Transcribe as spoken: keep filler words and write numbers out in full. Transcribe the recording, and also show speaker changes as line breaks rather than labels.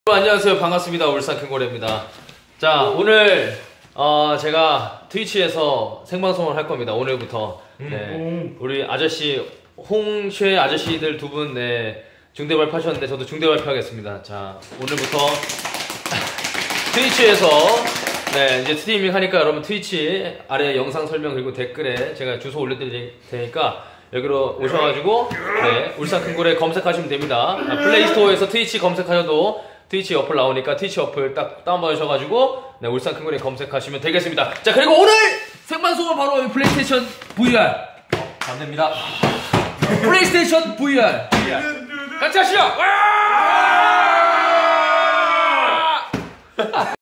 안녕하세요. 반갑습니다. 울산 큰고래입니다. 자, 오늘 어, 제가 트위치에서 생방송을 할 겁니다. 오늘부터. 네, 우리 아저씨 홍쉐 아저씨들 두 분 네, 중대 발표하셨는데 저도 중대 발표하겠습니다. 자, 오늘부터 트위치에서 네, 이제 스트리밍 하니까 여러분 트위치 아래 영상 설명 그리고 댓글에 제가 주소 올려드릴 테니까 여기로 오셔가지고 네, 울산 큰고래 검색하시면 됩니다. 아, 플레이스토어에서 트위치 검색하셔도 트위치 어플 나오니까 트위치 어플 딱 다운받으셔가지고 네, 울산 큰고래 검색하시면 되겠습니다. 자, 그리고 오늘 생방송은 바로 플레이스테이션 브이알 어, 안됩니다. 플레이스테이션 브이알 같이 하시죠.